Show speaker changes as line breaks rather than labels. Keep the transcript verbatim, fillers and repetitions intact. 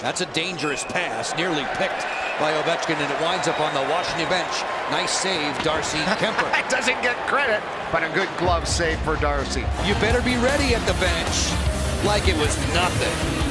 That's a dangerous pass, nearly picked by Ovechkin, and it winds up on the Washington bench. Nice save, Darcy Kuemper.
Doesn't get credit, but a good glove save for Darcy.
You better be ready at the bench, like it was nothing.